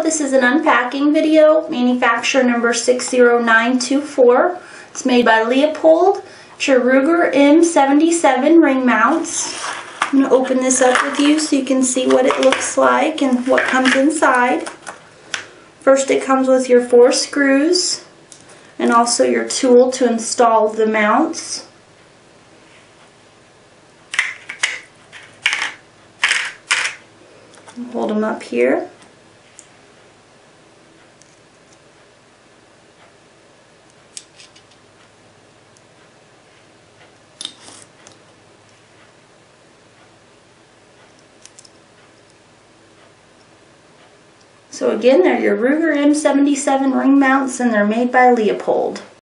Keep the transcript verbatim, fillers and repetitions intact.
video. This is an unpacking video, manufacturer number six zero nine two four. It's made by Leupold. It's your Ruger M seventy-seven ring mounts. I'm going to open this up with you so you can see what it looks like and what comes inside. First, it comes with your four screws and also your tool to install the mounts. Hold them up here. So again, they're your Ruger M seventy-seven ring mounts and they're made by Leupold.